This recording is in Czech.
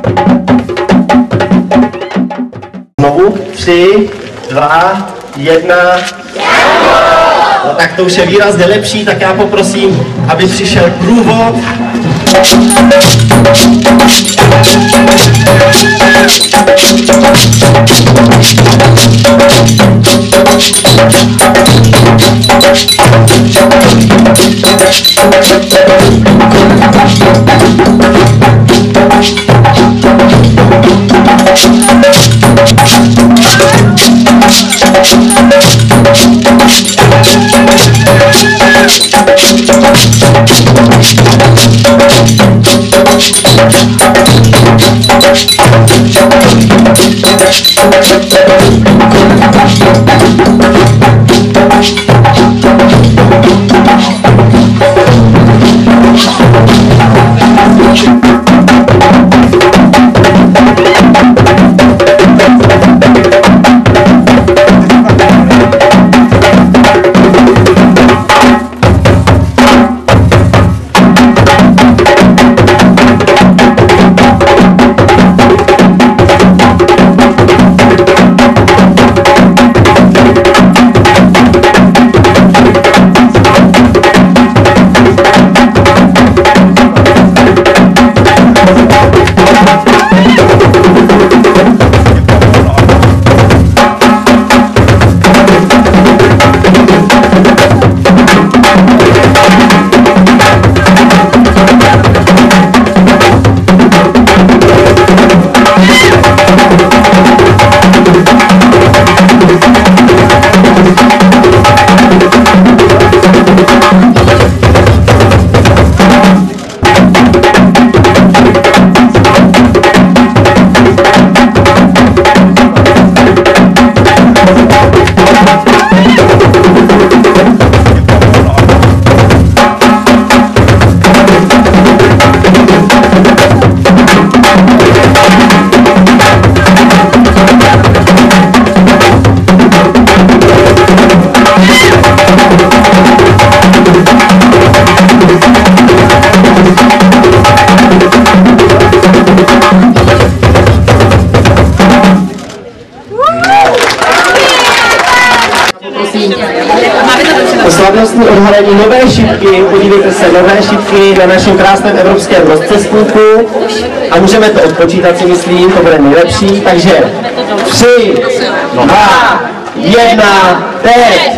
Znovu 3, 2, 1. No, tak to už je výrazně lepší, tak já poprosím, aby přišel průvod. Slavnostní odhalení nové šipky, podívejte se, nové šipky na našem krásném evropském rozcestníku a můžeme to odpočítat, si myslím, to bude nejlepší, takže 3, 2, 1, teď!